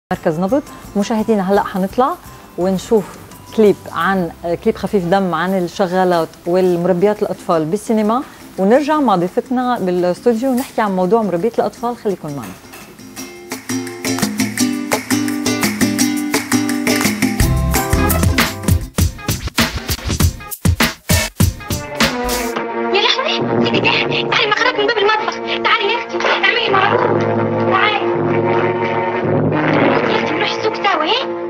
مركز نبض. مشاهدينا هلا حنطلع ونشوف كليب خفيف دم عن الشغالات والمربيات الاطفال بالسينما، ونرجع مع ضيفتنا بالاستوديو ونحكي عن موضوع مربية الاطفال. خليكم معنا. يا لهوي سيدي تعالي ما خرجت من باب المطبخ. تعالي يا اختي اعملي معروف. تعالي يا اختي نروح السوق سوا. ايه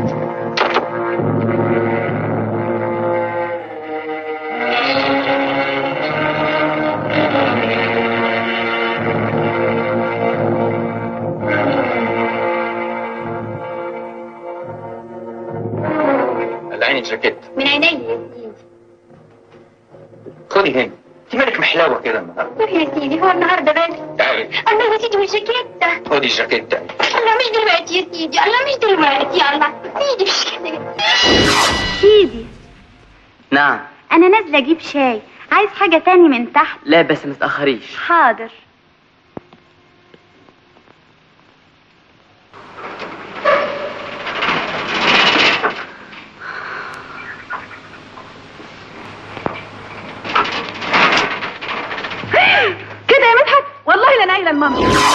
العين جاكيت من عيني يا سيدي. خدي هنا، انت مالك محلاوه كده النهارده؟ روح يا سيدي، هو النهارده بس. تعالي الله يا سيدي والجاكيت. خدي الجاكيت ده. الله مش دلوقتي يا سيدي، الله مش دلوقتي. يا الله سيدي مش كده. سيدي نعم. انا نازله اجيب شاي، عايز حاجه تاني من تحت؟ لا بس متأخريش. حاضر. كده يا مدحت والله لا نايله الماما.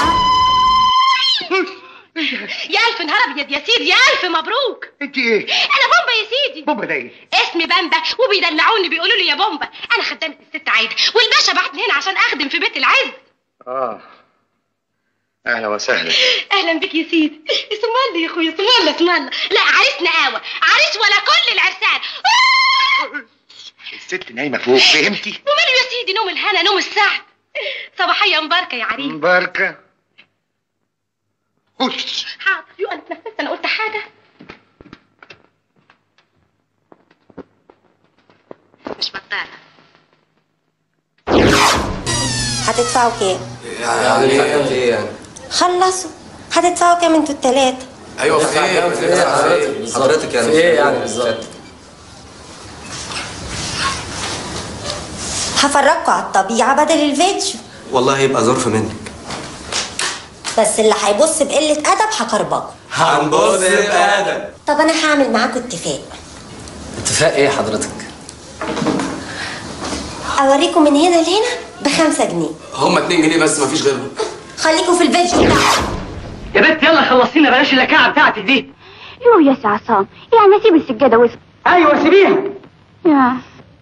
يا الف نهار ابيض يا سيدي، يا الف مبروك. انت ايه؟ انا بومبا يا سيدي. بومبا ده ايه؟ اسمي بامبا وبيدلعوني بيقولوا لي يا بومبا. انا خدامه الست عايده والباشا بعتني هنا عشان اخدم في بيت العز. اهلا وسهلا. اهلا بك يا سيدي. اسم الله يا اخويا، اسم الله اسم الله. لا عريسنا قهوه، عريس ولا كل العرسان. الست نايمه فوق، فهمتي؟ وماله يا سيدي، نوم الهنا نوم السعد. صباحيه مباركه يا عريس. مباركه. هش. حاضر. يو انا اتنفست، انا قلت حاجه. مش بطاله. هتدفعوا كام؟ يعني ايه يعني؟ خلصوا. هتدفعوا كام انتوا التلاتة؟ ايوه في ايه؟ حضرتك يعني في ايه يعني بالظبط؟ هفرجكوا على الطبيعة بدل الفيديو. والله يبقى ظرف منك. بس اللي هيبص بقلة أدب هكربجه. هنبص بأدب. طب أنا هعمل معاكوا اتفاق. اتفاق ايه حضرتك؟ أوريكم من هنا لهنا ب5 جنيه. هم 2 جنيه بس مفيش غيرهم. خليكوا في الفيديو بتاعكم. يا بنت يلا خلصينا، بلاش اللكاعة بتاعتك دي. يو يا سي عصام، يعني اسيب السجاده واسكت؟ ايوه سيبيها. يا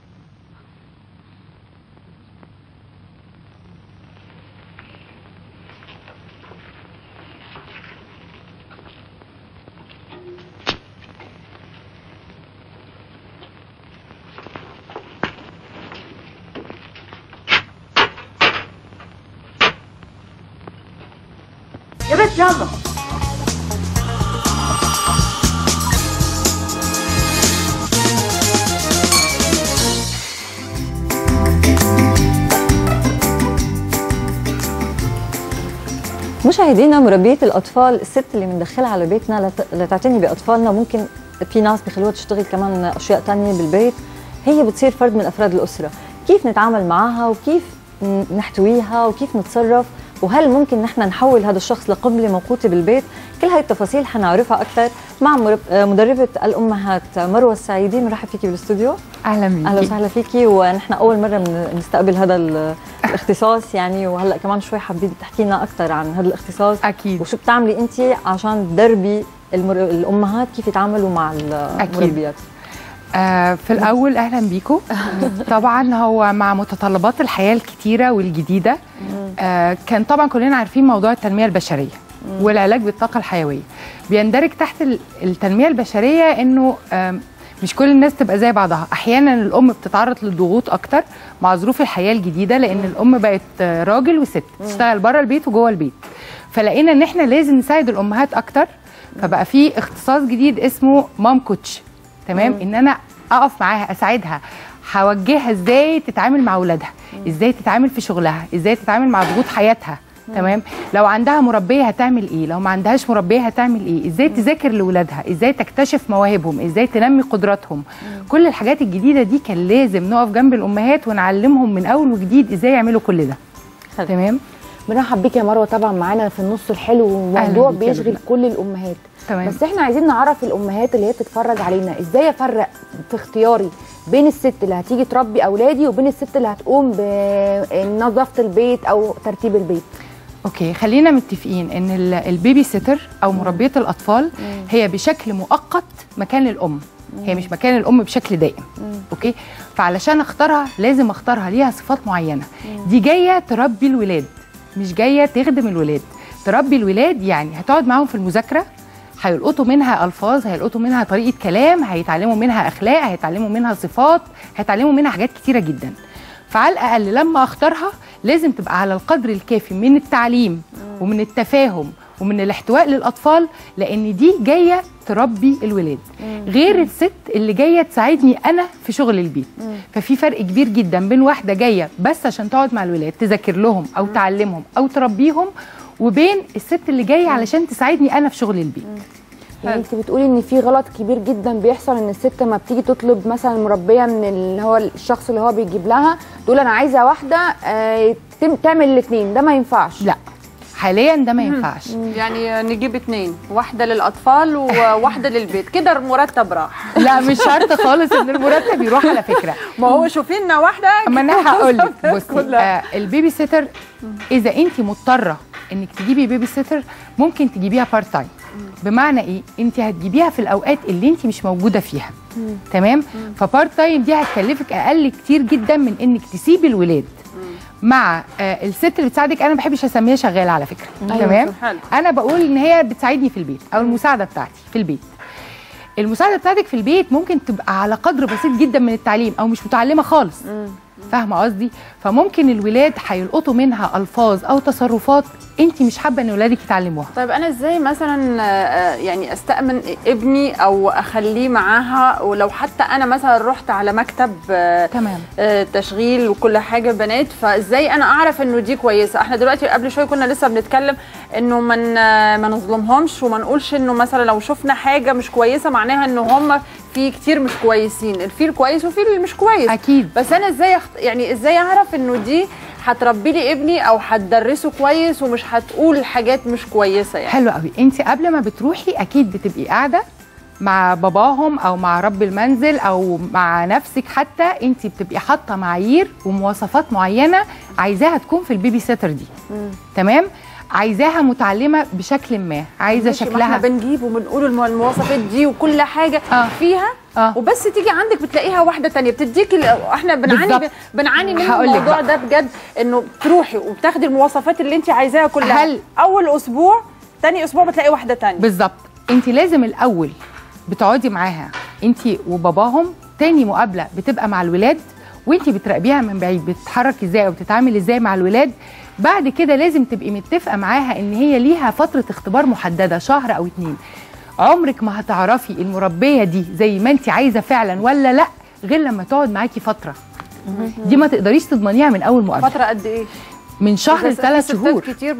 يا بنت يلا. مشاهدينا، مربية الأطفال، الست اللي بندخلها على بيتنا لتعتني بأطفالنا، ممكن في ناس بخلوها تشتغل كمان أشياء تانية بالبيت، هي بتصير فرد من أفراد الأسرة. كيف نتعامل معها وكيف نحتويها وكيف نتصرف، وهل ممكن نحن نحول هذا الشخص لقنبلة موقوتة بالبيت؟ كل هاي التفاصيل حنعرفها أكثر مع مدربة الأمهات مروة السعيدي. مرحبا فيكي بالاستوديو. اهلا بيكي. اهلا وسهلا فيكي، ونحن اول مره نستقبل هذا الاختصاص يعني، وهلا كمان شوي حابين تحكي لنا اكثر عن هذا الاختصاص. اكيد. وشو بتعملي انت عشان تدربي الامهات كيف يتعاملوا مع المربيات؟ في الاول اهلا بيكم. طبعا هو مع متطلبات الحياه الكتيره والجديده، كان طبعا كلنا عارفين موضوع التنميه البشريه والعلاج بالطاقه الحيويه. بيندرج تحت التنميه البشريه انه مش كل الناس تبقى زي بعضها. احيانا الام بتتعرض للضغوط اكتر مع ظروف الحياه الجديده، لان الام بقت راجل وست، تشتغل بره البيت وجوه البيت. فلقينا ان احنا لازم نساعد الامهات اكتر، فبقى في اختصاص جديد اسمه مام كوتش. تمام. ان انا اقف معاها اساعدها، هوجهها ازاي تتعامل مع اولادها، ازاي تتعامل في شغلها، ازاي تتعامل مع ضغوط حياتها. تمام. لو عندها مربيه هتعمل ايه، لو ما عندهاش مربيه هتعمل ايه، ازاي تذاكر لاولادها، ازاي تكتشف مواهبهم، ازاي تنمي قدراتهم. كل الحاجات الجديده دي كان لازم نقف جنب الامهات ونعلمهم من اول وجديد ازاي يعملوا كل ده. تمام. بنرحب بيك يا مروه طبعا معانا في النص الحلو، وموضوع بيشغل كل الامهات. تمام. بس احنا عايزين نعرف الامهات اللي هي بتتفرج علينا ازاي افرق في اختياري بين الست اللي هتيجي تربي اولادي وبين الست اللي هتقوم بنظافه البيت او ترتيب البيت. اوكي، خلينا متفقين ان البيبي سيتر او مربيه الاطفال هي بشكل مؤقت مكان الام، هي مش مكان الام بشكل دائم. اوكي، فعلشان اختارها لازم اختارها ليها صفات معينه. دي جايه تربي الولاد، مش جايه تخدم الولاد. تربي الولاد يعني هتقعد معاهم في المذاكره، هيلقطوا منها الفاظ، هيلقطوا منها طريقه كلام، هيتعلموا منها اخلاق، هيتعلموا منها صفات، هيتعلموا منها حاجات كتيره جدا. فعلى الاقل لما اختارها لازم تبقى على القدر الكافي من التعليم ومن التفاهم ومن الاحتواء للاطفال، لان دي جايه تربي الولاد غير الست اللي جايه تساعدني انا في شغل البيت. ففي فرق كبير جدا بين واحده جايه بس عشان تقعد مع الولاد تذاكر لهم او تعلمهم او تربيهم، وبين الست اللي جايه علشان تساعدني انا في شغل البيت. يعني انت بتقولي ان في غلط كبير جدا بيحصل، ان الست ما بتيجي تطلب مثلا مربيه من اللي هو الشخص اللي هو بيجيب لها تقول انا عايزه واحده تعمل الاثنين، ده ما ينفعش. لا حاليا ده ما ينفعش. يعني نجيب 2، واحده للاطفال وواحده للبيت، كده المرتب راح. لا مش شرط خالص ان المرتب يروح على فكره. ما هو شوفي لنا واحده. اما انا هقول لك بصي، البيبي سيتر اذا انت مضطره انك تجيبي بيبي سيتر ممكن تجيبيها بارت تايم. بمعنى ايه؟ انت هتجيبيها في الاوقات اللي انت مش موجوده فيها. تمام؟ فبارت تايم دي هتكلفك اقل كتير جدا من انك تسيبي الولاد مع الست اللي بتساعدك. انا ما بحبش اسميها شغاله على فكره. تمام؟ انا بقول ان هي بتساعدني في البيت او المساعده بتاعتي في البيت. المساعده بتاعتك في البيت ممكن تبقى على قدر بسيط جدا من التعليم او مش متعلمه خالص. فاهمه قصدي؟ فممكن الولاد هيلقطوا منها الفاظ او تصرفات انت مش حابه ان ولادك يتعلموها. طيب انا ازاي مثلا يعني استأمن ابني او اخليه معاها، ولو حتى انا مثلا رحت على مكتب تمام تشغيل وكل حاجه بنات، فازاي انا اعرف انه دي كويسه؟ احنا دلوقتي قبل شويه كنا لسه بنتكلم انه ما نظلمهمش وما نقولش انه مثلا لو شفنا حاجه مش كويسه معناها انه هم في كتير مش كويسين، الفيل الكويس وفي اللي مش كويس. اكيد. بس انا ازاي يعني ازاي اعرف انه دي هتربي لي ابني او هتدرسه كويس ومش هتقول حاجات مش كويسه؟ يعني حلو قوي. انت قبل ما بتروحي اكيد بتبقي قاعده مع باباهم او مع رب المنزل او مع نفسك، حتى انت بتبقي حاطه معايير ومواصفات معينه عايزاها تكون في البيبي سيتر دي. تمام؟ عايزاها متعلمه بشكل ما، عايزه شكلها. احنا بنجيب وبنقول المواصفات دي وكل حاجه فيها وبس تيجي عندك بتلاقيها واحده ثانيه بتديكي. احنا بنعاني من الموضوع ده بجد، انه بتروحي وبتاخدي المواصفات اللي انت عايزاها كلها، اول اسبوع ثاني اسبوع بتلاقي واحده ثانيه. بالظبط. انت لازم الاول بتقعدي معاها انت وباباهم، تاني مقابله بتبقى مع الولاد وانت بتراقبيها من بعيد بتتحرك ازاي وبتتعامل ازاي مع الولاد. بعد كده لازم تبقي متفقه معاها ان هي ليها فتره اختبار محدده، شهر او 2. عمرك ما هتعرفي المربيه دي زي ما انت عايزه فعلا ولا لا غير لما تقعد معاكي فتره. دي ما تقدريش تضمنيها من اول مقابله. فتره قد ايه؟ من شهر ل3 شهور. كتير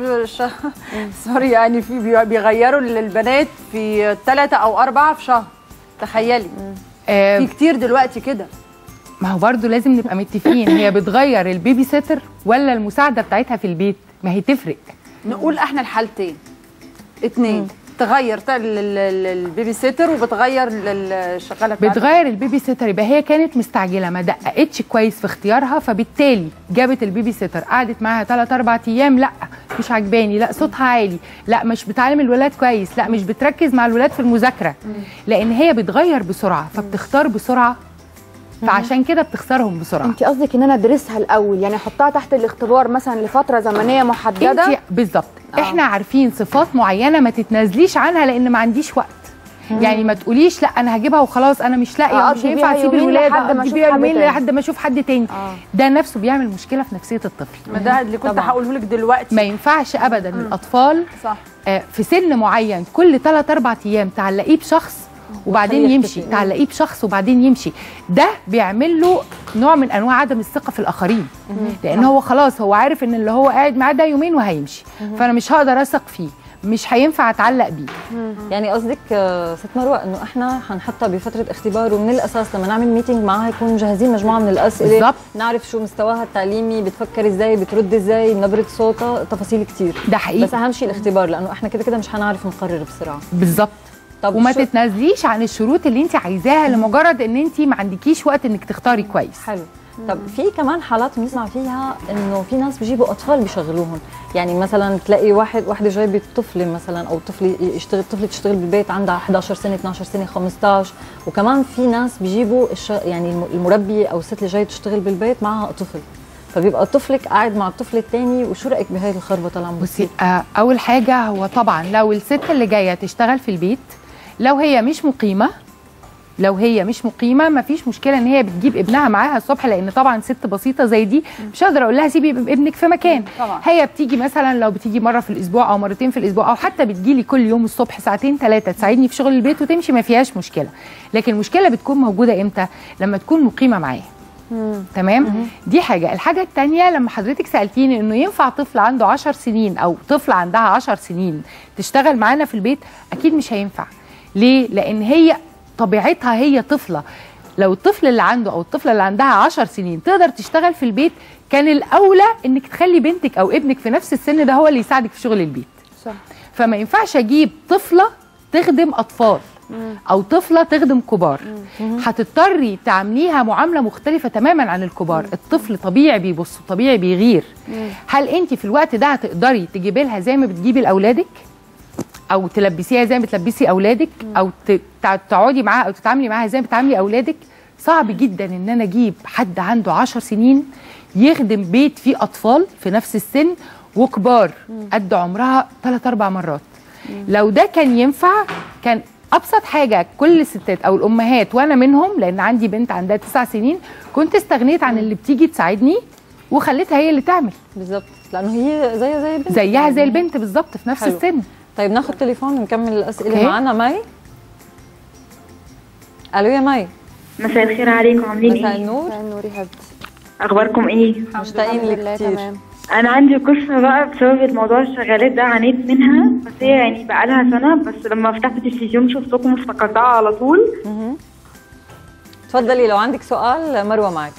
سوري يعني في بيغيروا للبنات في 3 أو 4 في شهر، تخيلي. في كتير دلوقتي كده. ما هو برضو لازم نبقى متفقين، هي بتغير البيبي سيتر ولا المساعده بتاعتها في البيت؟ ما هي تفرق. نقول احنا الحالتين 2، تغير البيبي سيتر وبتغير الشغاله بتاعتها. بتغير البيبي سيتر، يبقى هي كانت مستعجله ما دققتش كويس في اختيارها، فبالتالي جابت البيبي سيتر قعدت معاها 3-4 ايام، لا مش عجباني، لا صوتها عالي، لا مش بتعلم الولاد كويس، لا مش بتركز مع الولاد في المذاكره، لان هي بتغير بسرعه فبتختار بسرعه، فعشان كده بتخسرهم بسرعه. انت قصدك ان انا ادرسها الاول، يعني احطها تحت الاختبار مثلا لفتره زمنيه محدده؟ بالظبط. احنا عارفين صفات معينه ما تتنازليش عنها لان ما عنديش وقت. يعني ما تقوليش لا انا هجيبها وخلاص انا مش لاقيه مش هينفع اسيب الولاد لحد ما اشوف حد تاني. ده نفسه بيعمل مشكله في نفسيه الطفل. ما ده اللي كنت هقوله لك دلوقتي. ما ينفعش ابدا الاطفال صح. في سن معين كل 3-4 ايام تعلقيه بشخص وبعدين يمشي، تعلقيه بشخص وبعدين يمشي. ده بيعمل له نوع من انواع عدم الثقه في الاخرين، لان هو خلاص هو عارف ان اللي هو قاعد معاه ده يومين وهيمشي، فانا مش هقدر اثق فيه. مش هينفع اتعلق بيه. يعني قصدك ست مروه انه احنا حنحطها بفتره اختبار، ومن الاساس لما نعمل ميتنج معها يكون مجهزين مجموعه من الاسئله بالضبط، نعرف شو مستواها التعليمي، بتفكر ازاي، بترد ازاي، نبره صوتها، تفاصيل كتير. ده حقيقي، بس اهم شيء الاختبار، لانه احنا كده مش هنعرف نقرر بسرعه. بالظبط. وما تتنازليش عن الشروط اللي انت عايزاها لمجرد ان انت ما عندكيش وقت انك تختاري كويس. حلو. طب في كمان حالات بنسمع فيها انه في ناس بيجيبوا اطفال بيشغلوهم، يعني مثلا تلاقي وحده جايبه طفله مثلا، او طفله تشتغل بالبيت عندها 11 سنه 12 سنه 15، وكمان في ناس بيجيبوا يعني المربيه او الست اللي جايه تشتغل بالبيت معها طفل، فبيبقى طفلك قاعد مع الطفل الثاني. وشو رايك بهي الخربطه اللي عم بتصير؟ بصي اول حاجه هو طبعا لو الست اللي جايه تشتغل في البيت، لو هي مش مقيمه مفيش مشكله ان هي بتجيب ابنها معاها الصبح، لان طبعا ست بسيطه زي دي مش هقدر اقول لها سيبي ابنك في مكان. طبعا هي بتيجي مثلا، لو بتيجي مره في الاسبوع او مرتين في الاسبوع، او حتى بتجيلي كل يوم الصبح ساعتين 3 تساعدني في شغل البيت وتمشي، ما فيهاش مشكله. لكن المشكله بتكون موجوده امتى؟ لما تكون مقيمه معايا. تمام. دي حاجه. الحاجه الثانيه، لما حضرتك سالتيني انه ينفع طفل عنده 10 سنين او طفل عندها 10 سنين تشتغل معانا في البيت، اكيد مش هينفع. ليه؟ لان هي طبيعتها هي طفله. لو الطفل اللي عنده او الطفله اللي عندها 10 سنين تقدر تشتغل في البيت، كان الاولى انك تخلي بنتك او ابنك في نفس السن ده هو اللي يساعدك في شغل البيت. صح. فما ينفعش اجيب طفله تخدم اطفال او طفله تخدم كبار. هتضطري تعامليها معامله مختلفه تماما عن الكبار. الطفل طبيعي بيبص، طبيعي بيغير. هل انت في الوقت ده هتقدري تجيبي لها زي ما بتجيبي لاولادك، او تلبسيها زي ما بتلبسي اولادك، او تقعدي معاها او تتعاملي معاها زي ما بتعاملي اولادك؟ صعب جدا ان انا اجيب حد عنده 10 سنين يخدم بيت فيه اطفال في نفس السن وكبار قد عمرها 3-4 مرات. لو ده كان ينفع، كان ابسط حاجه كل الستات او الامهات وانا منهم، لان عندي بنت عندها 9 سنين، كنت استغنيت عن اللي بتيجي تساعدني وخليتها هي اللي تعمل. بالظبط، لانه هي زي البنت، زيها زي البنت بالظبط في نفس السن. طيب ناخد تليفون ونكمل الاسئله. معانا مي. الو يا مي. مساء الخير عليكم، عاملين ايه؟ مساء النور. مساء النور يا حبيبتي. اخباركم ايه؟ مشتاقين لك كتير. انا عندي قصه بقى بسبب الموضوع الشغالات ده، عانيت منها، بس هي يعني بقى لها سنه، بس لما فتحت التلفزيون شفتكم افتكرتها على طول. تفضلي لو عندك سؤال. مروه معك.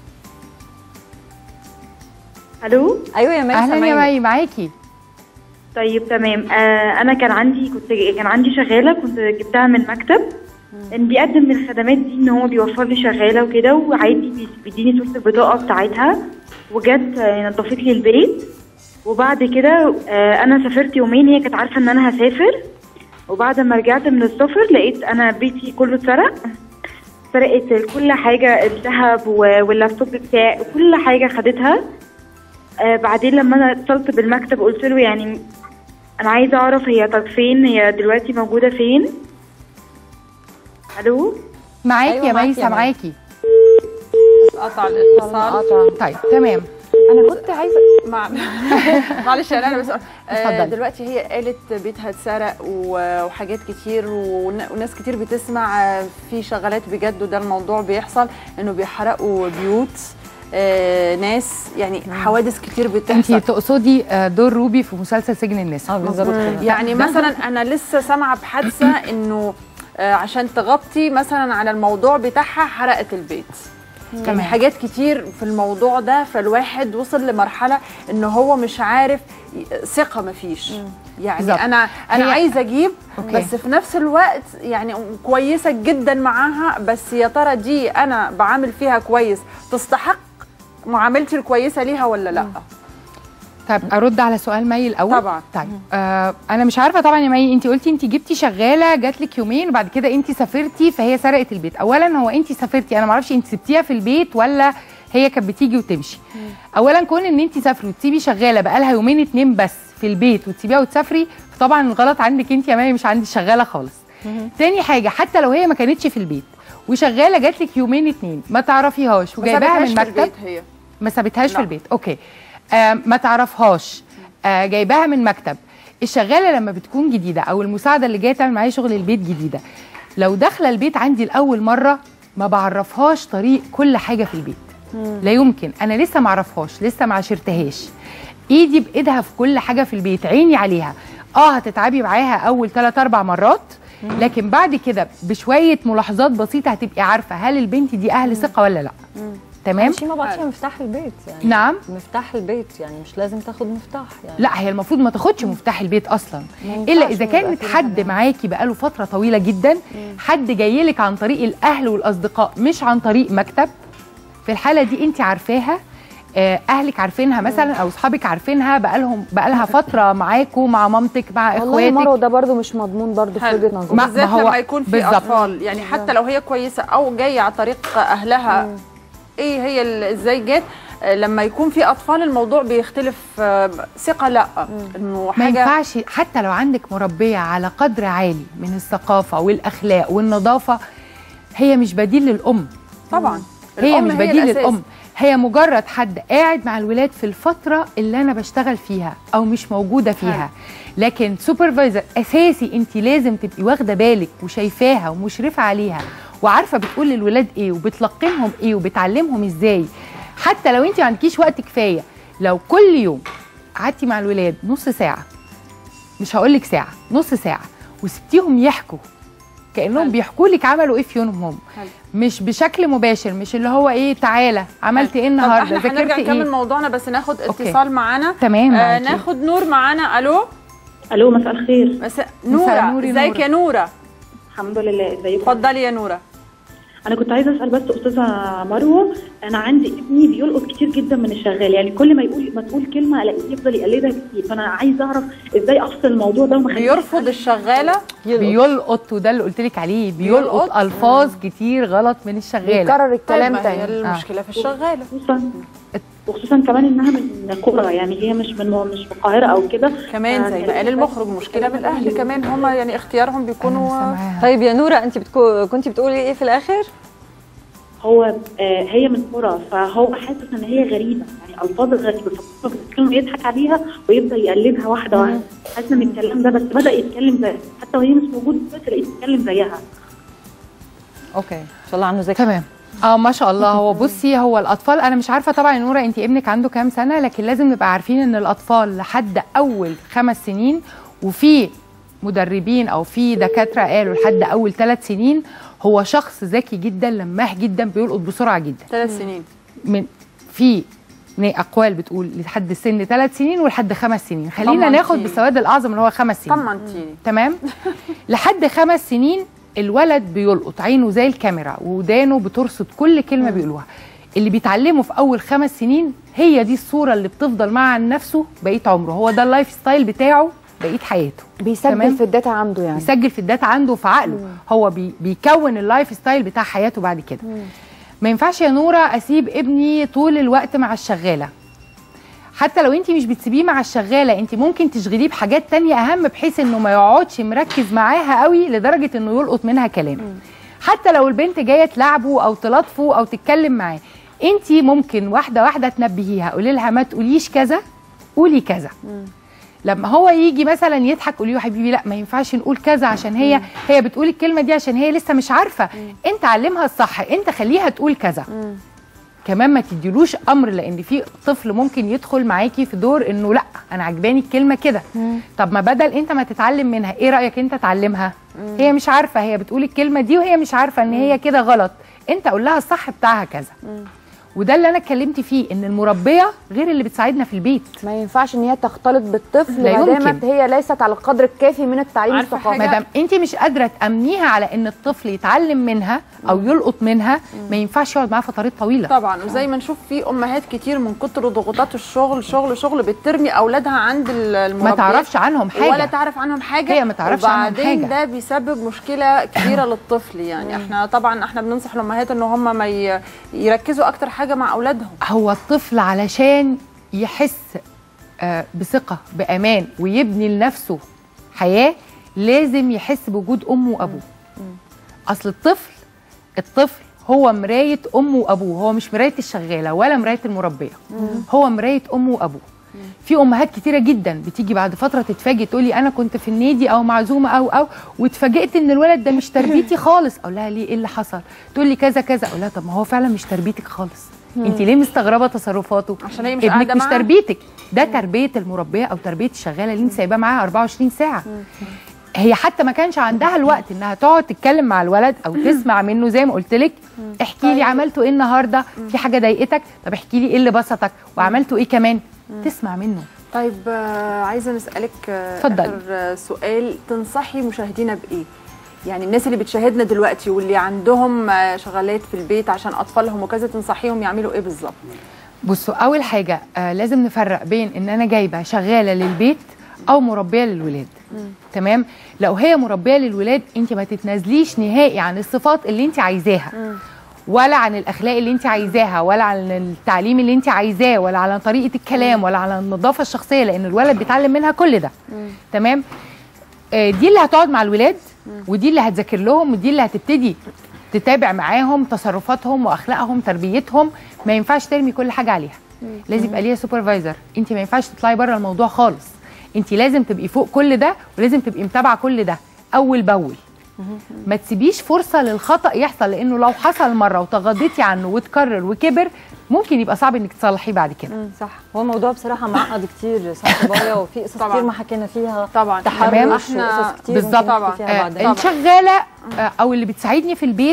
الو. ايوه يا مي. اهلا يا مي، معاكي. طيب تمام. انا كان عندي شغاله كنت جبتها من مكتب، ان بيقدم من الخدمات دي ان هو بيوفر لي شغاله وكده، وعادي بيديني صوره البطاقه بتاعتها، وجت نظفت لي البيت. وبعد كده انا سافرت يومين، هي كانت عارفه ان انا هسافر، وبعد ما رجعت من السفر لقيت انا بيتي كله اتسرق. سرقت كل حاجه، الذهب واللابتوب بتاعي وكل حاجه خدتها. بعدين لما انا اتصلت بالمكتب قلت له يعني انا عايزه اعرف هي طب فين، هي دلوقتي موجوده فين؟ الو. معاكي يا مي، سامعاكي. قطع الاتصال. طيب تمام. انا كنت عايزه معلش انا بس اتفضلي. دلوقتي هي قالت بيتها اتسرق وحاجات كتير، وناس كتير بتسمع في شغالات بجد، وده الموضوع بيحصل انه بيحرقوا بيوت ناس، يعني حوادث كتير بتحصل. انتي تقصدي دور روبي في مسلسل سجن النساء. بالظبط. يعني مثلا انا لسه سامعه بحادثه انه عشان تغطي مثلا على الموضوع بتاعها حرقت البيت. يعني حاجات كتير في الموضوع ده، فالواحد وصل لمرحله ان هو مش عارف، ثقه مفيش. يعني بالزبط. انا عايزه اجيب بس في نفس الوقت يعني كويسه جدا معاها، بس يا ترى دي انا بعامل فيها كويس تستحق معاملتي الكويسه ليها ولا لا؟ طيب ارد على سؤال مي الاول. طبعا. طيب انا مش عارفه طبعا يا مي، انت قلتي انت جبتي شغاله جات لك يومين وبعد كده انت سافرتي فهي سرقت البيت. اولا هو انت سافرتي، انا ما اعرفش انت سبتيها في البيت ولا هي كانت بتيجي وتمشي. اولا كون ان انت سافري وتسيبي شغاله بقالها يومين 2 بس في البيت وتسيبيها وتسافري، فطبعا الغلط عندك انت يا مي، مش عندي الشغاله خالص. تاني حاجه، حتى لو هي ما كانتش في البيت وشغاله جات لك يومين 2 ما تعرفيهاش وجايباها من مكتب، هي ما سابتهاش في البيت، اوكي، ما تعرفهاش، جايباها من مكتب. الشغاله لما بتكون جديده او المساعده اللي جايه تعمل معايا شغل البيت جديده، لو داخله البيت عندي لاول مره ما بعرفهاش طريق كل حاجه في البيت. لا يمكن، انا لسه ما اعرفهاش، لسه ما عاشرتهاش، ايدي بايدها في كل حاجه في البيت، عيني عليها، هتتعبي معاها اول 3-4 مرات، لكن بعد كده بشويه ملاحظات بسيطه هتبقي عارفه هل البنت دي اهل ثقه ولا لا. تمام. شيء ما بعطيها مفتاح البيت يعني. نعم، مفتاح البيت يعني مش لازم تاخد مفتاح يعني. لا، هي المفروض ما تاخدش مفتاح البيت اصلا الا اذا كانت حد معاكي بقاله فتره طويله جدا، حد جاي لك عن طريق الاهل والاصدقاء مش عن طريق مكتب. في الحاله دي انت عارفاها، اهلك عارفينها مثلا او اصحابك عارفينها بقالها فتره معاكم، مع مامتك، مع اخواتك. والله مروه ده برده مش مضمون برده في وجهه نظري، بالذات لما يكون في اطفال يعني. حتى لو هي كويسه او جايه على طريق اهلها، ايه هي ازاي جت، لما يكون في اطفال الموضوع بيختلف. ثقه لا، انه حاجه ما ينفعش. حتى لو عندك مربيه على قدر عالي من الثقافه والاخلاق والنظافه، هي مش بديل للام. طبعا هي مش بديل للام، هي مجرد حد قاعد مع الولاد في الفتره اللي انا بشتغل فيها او مش موجوده فيها. لكن سوبرفايزر اساسي انت لازم تبقي واخده بالك وشايفاها ومشرفه عليها، وعارفه بتقول للولاد ايه وبتلقنهم ايه وبتعلمهم ازاي. حتى لو انت ما عندكيش وقت كفايه، لو كل يوم قعدتي مع الولاد نص ساعه، مش هقول لك ساعه، نص ساعه، وسبتيهم يحكوا كانهم بيحكوا لك عملوا ايه في يومهم، مش بشكل مباشر، مش اللي هو ايه تعالى عملت ايه النهارده، ذاكرتي ايه. هنرجع نكمل موضوعنا، بس ناخد اتصال معانا. تمام. ناخد نور معانا. الو. الو، مساء الخير. نوره، ازيك يا نوره؟ الحمد لله، ازيك؟ اتفضلي يا نوره. انا كنت عايزه اسال بس استاذه مروه، انا عندي ابني بيلقط كتير جدا من الشغال، يعني كل ما تقول كلمه الاقيه يفضل يقلدها كتير، فانا عايزه اعرف ازاي افصل الموضوع ده وما بيرفض الشغاله. بيلقط، وده اللي قلت لك عليه، بيلقط الفاظ كتير غلط من الشغاله، بيكرر الكلام تاني. المشكله في الشغاله، وخصوصا كمان انها من قرى، يعني هي مش من القاهره او كده كمان. زي ما قال المخرج، مشكله بالاهل كمان، هم يعني اختيارهم بيكونوا. طيب يا نوره، انت كنتي بتقولي ايه في الاخر؟ هو هي من قرى، فهو حاسس ان هي غريبه، يعني الفاظ غريبه، فبتتكلم يضحك عليها ويبدا يقلدها واحده واحده. حاسه من الكلام ده، بس بدا يتكلم زيها، حتى وهي مش موجوده دلوقتي تلاقيه يتكلم زيها. اوكي، ان شاء الله عنه ذكي. تمام. ما شاء الله. هو بصي، هو الاطفال، انا مش عارفه طبعا يا نوره انت ابنك عنده كام سنه، لكن لازم نبقى عارفين ان الاطفال لحد اول 5 سنين، وفي مدربين او في دكاتره قالوا لحد اول 3 سنين، هو شخص ذكي جدا، لماح جدا، بيلقط بسرعه جدا. 3 سنين في اقوال بتقول لحد سن 3 سنين ولحد 5 سنين. خلينا ناخد بالسواد الاعظم اللي هو 5 سنين. طمنتيني. تمام. لحد 5 سنين الولد بيلقط، عينه زي الكاميرا ودانه بترصد كل كلمه بيقولوها. اللي بيتعلمه في اول 5 سنين هي دي الصوره اللي بتفضل معاه عن نفسه بقيه عمره، هو ده اللايف ستايل بتاعه بقيه حياته. بيسجل في الداتا عنده، يعني بيسجل في الداتا عنده في عقله. هو بيكون اللايف ستايل بتاع حياته بعد كده. ما ينفعش يا نوره اسيب ابني طول الوقت مع الشغاله. حتى لو انت مش بتسيبيه مع الشغاله، انت ممكن تشغليه بحاجات تانية اهم، بحيث انه ما يقعدش مركز معاها قوي لدرجه انه يلقط منها كلام. حتى لو البنت جايه تلعبه او تلطفه او تتكلم معاه، انت ممكن واحده واحده تنبهيها، قولي لها ما تقوليش كذا، قولي كذا. لما هو يجي مثلا يضحك، قولي له حبيبي لا ما ينفعش نقول كذا، عشان هي بتقول الكلمه دي عشان هي لسه مش عارفه. انت علمها الصح، انت خليها تقول كذا. كمان ما تديلوش امر، لان في طفل ممكن يدخل معاكي في دور انه لا انا عجباني الكلمه كده. طب ما بدل انت ما تتعلم منها، ايه رايك انت تعلمها؟ هي مش عارفه، هي بتقول الكلمه دي وهي مش عارفه ان هي كده غلط، انت قول لها الصح بتاعها كذا. وده اللي انا اتكلمت فيه، ان المربيه غير اللي بتساعدنا في البيت. ما ينفعش ان هي تختلط بالطفل ما دامت هي ليست على القدر الكافي من التعليم الثقافي. ما دام انت مش قادره تامنيها على ان الطفل يتعلم منها او يلقط منها، ما ينفعش يقعد معاها فترات طويله. طبعا. وزي ما نشوف في امهات كتير من كتر ضغوطات الشغل، شغل بترمي اولادها عند المربيه، ما تعرفش عنهم حاجه ولا تعرف عنهم حاجه، هي ما تعرفش عنهم حاجه، وبعدين ده بيسبب مشكله كبيره للطفل. يعني احنا بننصح الامهات ان هم ما يركزوا اكتر حاجه مع اولادهم. هو الطفل علشان يحس بثقة بأمان ويبني لنفسه حياة، لازم يحس بوجود أمه وأبوه. أصل الطفل هو مراية أمه وأبوه، هو مش مراية الشغالة ولا مراية المربية، هو مراية أمه وأبوه. في أمهات كتيرة جدا بتيجي بعد فترة تتفاجئ تقولي أنا كنت في النادي أو معزومة أو واتفاجئت إن الولد ده مش تربيتي خالص. أقول لها ليه؟ إيه اللي حصل؟ تقول لي كذا كذا. أقول لها طب ما هو فعلا مش تربيتك خالص، انت ليه مستغربه تصرفاته؟ عشان هي مش ابنك مش تربيتك، ده تربيه المربيه او تربيه الشغاله اللي انت سايباها معاها 24 ساعه. هي حتى ما كانش عندها الوقت انها تقعد تتكلم مع الولد او تسمع منه زي ما قلت لك. احكي لي عملتوا ايه النهارده، في حاجه ضايقتك، طب احكي لي ايه اللي بسطك وعملتوا ايه كمان. تسمع منه. طيب عايزه نسالك اخر سؤال، تنصحي مشاهدينا بايه؟ يعني الناس اللي بتشاهدنا دلوقتي واللي عندهم شغالات في البيت عشان اطفالهم وكذا، تنصحيهم يعملوا ايه بالظبط؟ بصوا، اول حاجه لازم نفرق بين ان انا جايبه شغاله للبيت او مربيه للولاد. تمام؟ لو هي مربيه للولاد انت ما تتنازليش نهائي عن الصفات اللي انت عايزاها، ولا عن الاخلاق اللي انت عايزاها، ولا عن التعليم اللي انت عايزاه، ولا على طريقه الكلام، ولا على النظافه الشخصيه، لان الولد بيتعلم منها كل ده. تمام؟ دي اللي هتقعد مع الولاد، ودي اللي هتذاكر لهم، ودي اللي هتبتدي تتابع معاهم تصرفاتهم واخلاقهم تربيتهم. ما ينفعش ترمي كل حاجه عليها، لازم يبقى ليها سوبرفايزر. انت ما ينفعش تطلعي بره الموضوع خالص، انت لازم تبقي فوق كل ده، ولازم تبقي متابعه كل ده اول باول. ما تسيبيش فرصه للخطا يحصل، لانه لو حصل مره وتغاضيتي عنه وتكرر وكبر ممكن يبقى صعب انك تصلحيه بعد كده. صح، هو الموضوع بصراحه معقد كتير صاحبايا، وفي قصص كتير ما حكينا فيها. طبعا تحرش وقصص كتير بالظبط. طبعا الشغاله او اللي بتساعدني في البيت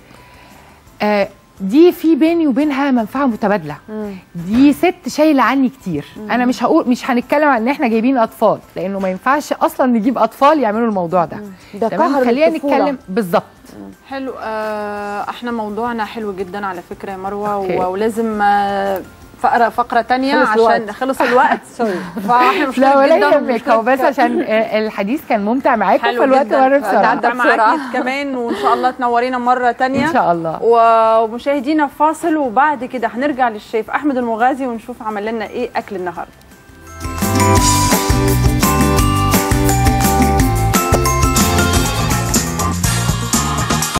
دي في بيني وبينها منفعه متبادله. دي ست شايله عني كتير. انا مش هنتكلم عن ان احنا جايبين اطفال، لانه ما ينفعش اصلا نجيب اطفال يعملوا الموضوع ده. تمام؟ خلينا نتكلم بالظبط. حلو. احنا موضوعنا حلو جدا على فكره يا مروه، ولازم فقره تانية عشان خلص الوقت. سوري. فاحنا مش لا ولا يهمك، هو بس عشان الحديث كان ممتع معاكم، فالوقت مر بسرعه. عدى معاكي كمان، وان شاء الله تنورينا مره تانية ان شاء الله. ومشاهدينا فاصل، وبعد كده هنرجع للشيف احمد المغازي ونشوف عمل لنا ايه اكل النهارده.